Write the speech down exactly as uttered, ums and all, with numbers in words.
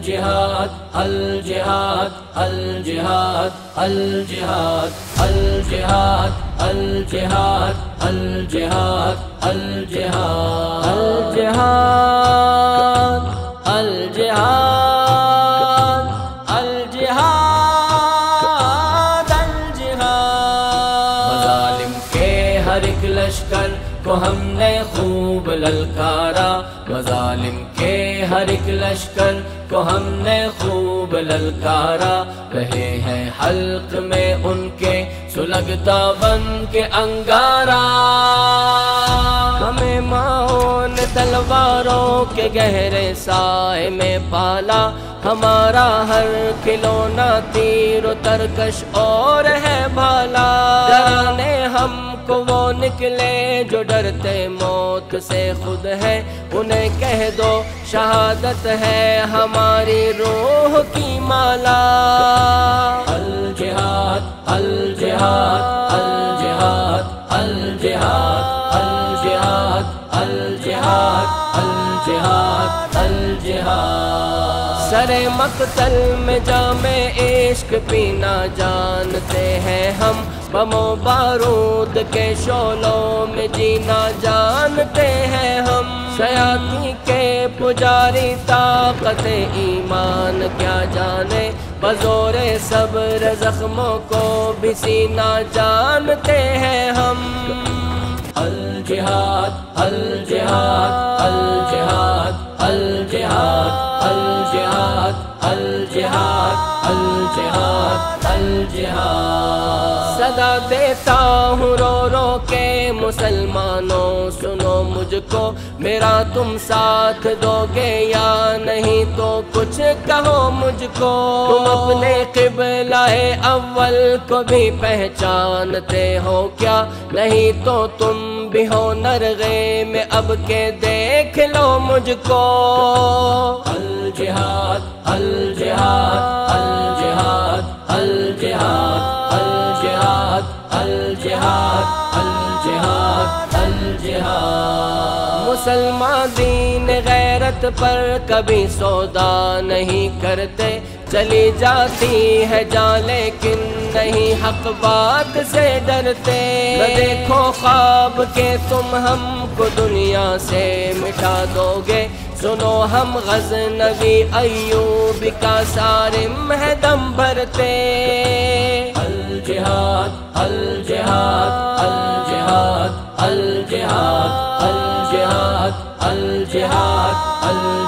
الجہاد الجہاد الجہاد الجہاد الجہاد الجہاد الجہاد الجہاد الجہاد الجہاد الجہاد الجہاد مظالم کے ہر ایک لشکر کو ہم نے خوب للکارا، مظالم کے ہر ایک لشکر کو ہم نے خوب للکارا، رہے ہیں حلق میں ان کے سلگتا بن کے انگارا، ہمیں ماؤں نے تلواروں کے گہرے سائے میں پالا، ہمارا ہر کھلونا تیر و ترکش اور ہے بھالا، ڈرانے ہم کو وہ نکلے جو ڈرتے موت سے خود ہے، انہیں کہہ دو شہادت ہے ہماری روح کی مالا، الجہاد الجہاد الجہاد الجہاد الجہاد الجہاد الجہاد الجہاد سر مقتل میں جام عشق پینا جانتے ہیں ہم، بم و بارود کے شعلوں میں جینا جانتے ہیں ہم، شیاطین کے پجاری طاقت ایمان کیا جانے، بزور صبر زخموں کو بھی سینا جانتے ہیں ہم، الجہاد الجہاد الجہاد الجہاد الجہاد الجہاد الجہاد الجہاد صدا دیتا ہوں رو رو کے مسلمانوں سنو مجھ کو، میرا تم ساتھ دو گے یا نہیں تو کچھ کہو مجھ کو، تم اپنے قبلہ اول کو بھی پہچانتے ہو کیا، نہیں تو تم بھی ہو نرغے میں اب کے دیکھ لو مجھ کو، الجہاد الجہاد الجہاد الجہاد الجہاد الجہاد الجہاد الجہاد مسلمان دین غیرت پر کبھی سودا نہیں کرتے، چلی جاتی ہے جان لیکن نہیں حق بات سے ڈرتے، نہ دیکھو خواب کہ تم ہم کو دنیا سے مٹا دو گے، سنو ہم غزنوی ایوب کا صارم ہے دم بھرتے، الجہاد الجہاد الجہاد الجہاد الجہاد الجہاد